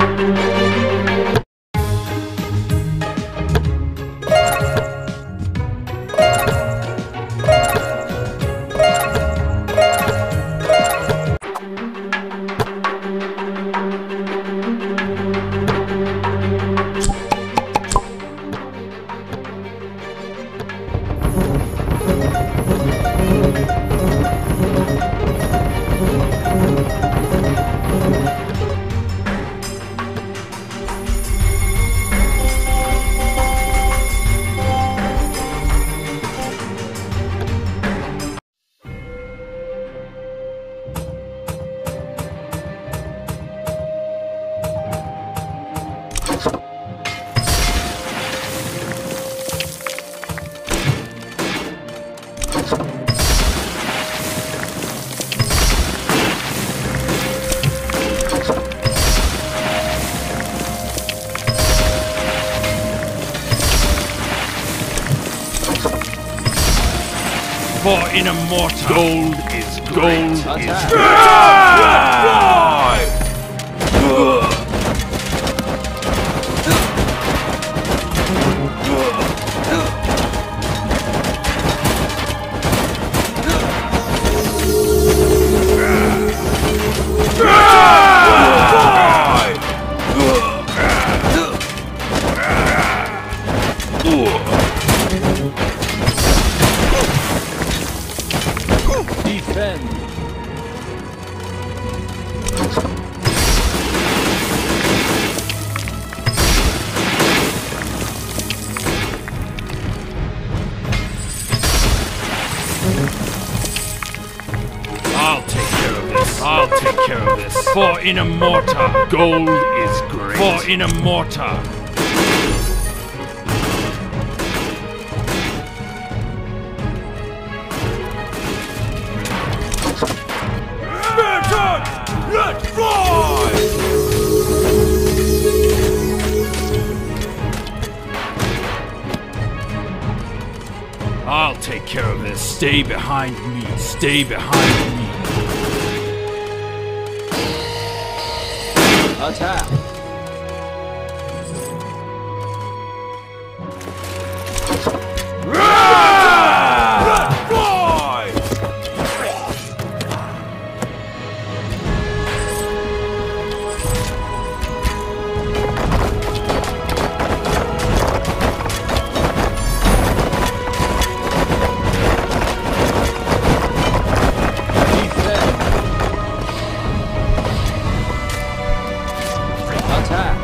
For in a mortar, gold is Gold is Defend. I'll take care of this. I'll take care of this. For in a mortar, gold is great. for in a mortar. Spearton, let's fly! I'll take care of this. Stay behind me. Stay behind me. Attack. Let's fly! Defend. Attack.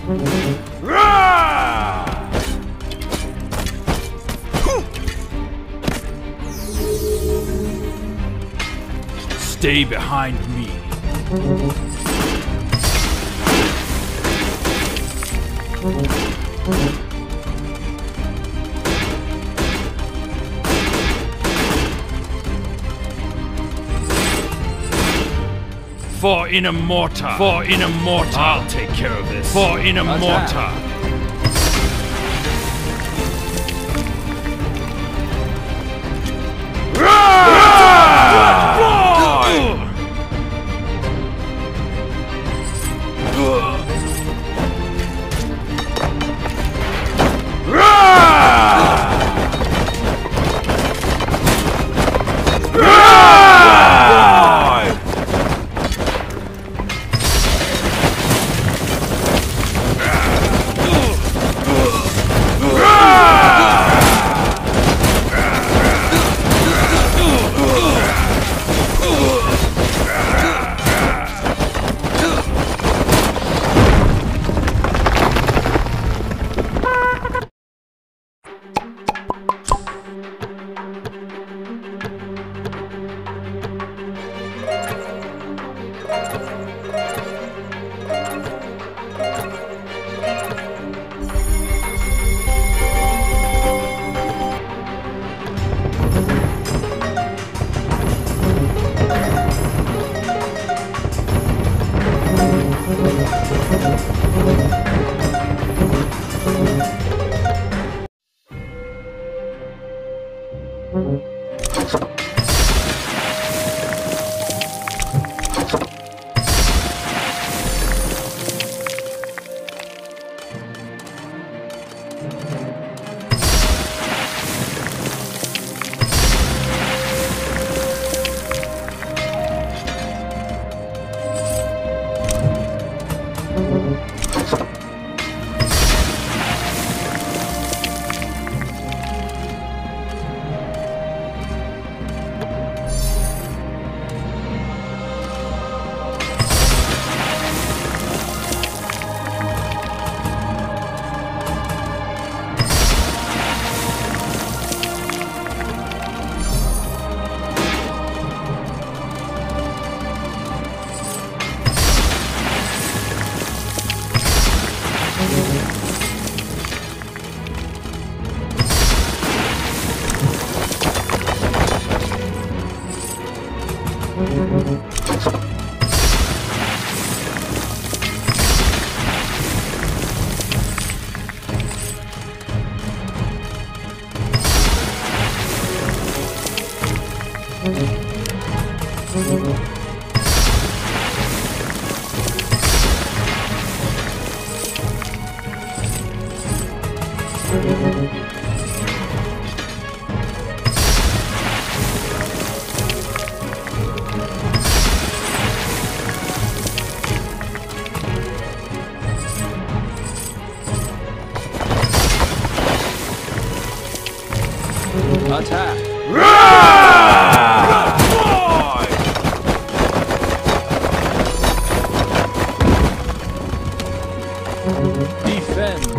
Stay behind me. For in a mortar. For in a mortar. I'll take care of this. For in a mortar. Attack! Defend!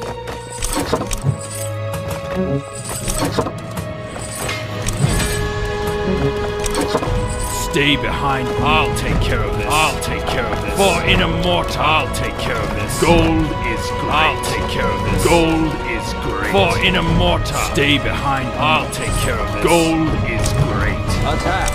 Stay behind. I'll take care of this. I'll take care of this. For in a mortar. I'll take care of this. Gold is great. I'll take care of this. Gold is great. For in a mortar. Stay behind. I'll take care of this. Gold is great. Attack!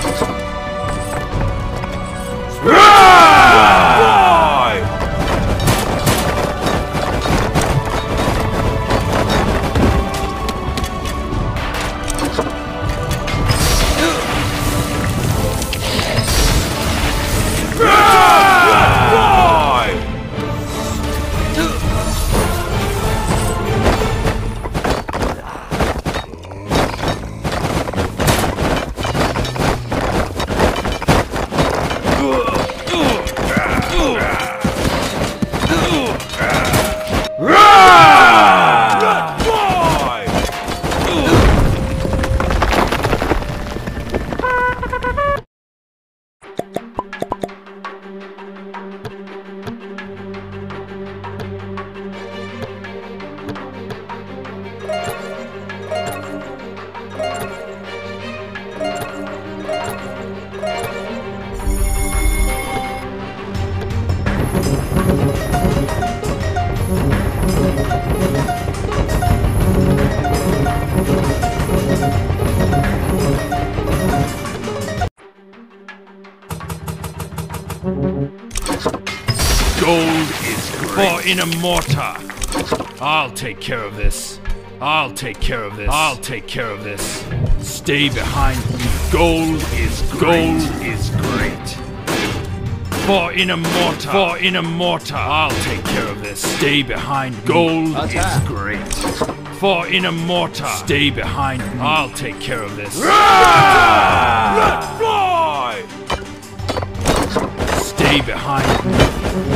Gold is great. For in a mortar. I'll take care of this. I'll take care of this. I'll take care of this. Stay behind me. Gold is great. Gold is great. For in a mortar. For in a mortar. I'll take care of this. Stay behind me. Gold Attack. is great. For in a mortar. Stay behind me. I'll take care of this. Let's fly! Stay behind me.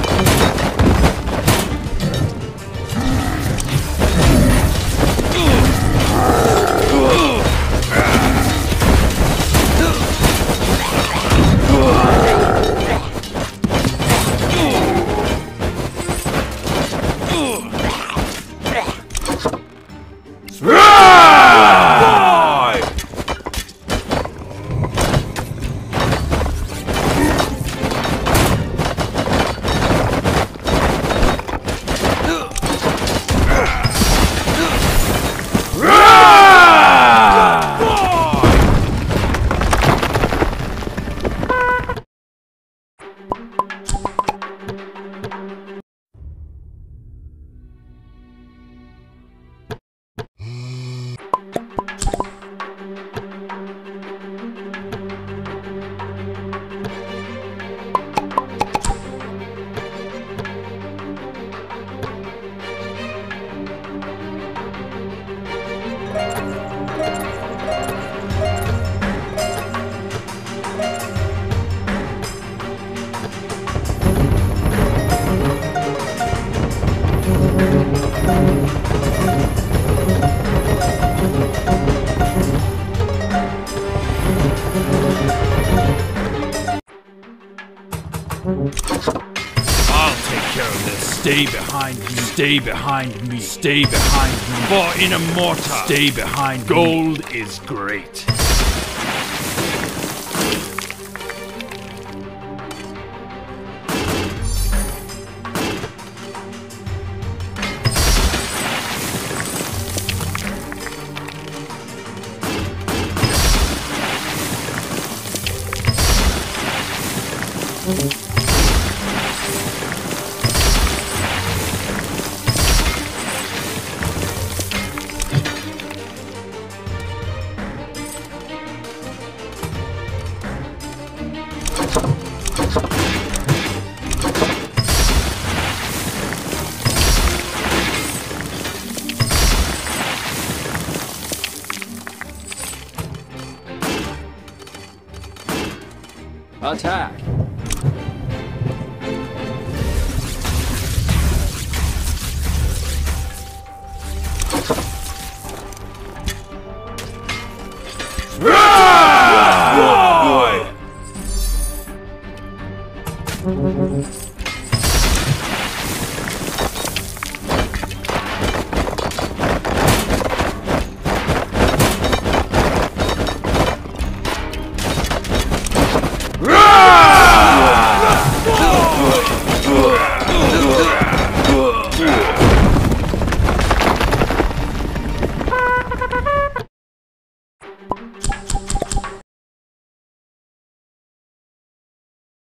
I'll take care of this. Stay behind me. Stay behind me. Stay behind me. For in a mortar. Stay behind me. Gold is great.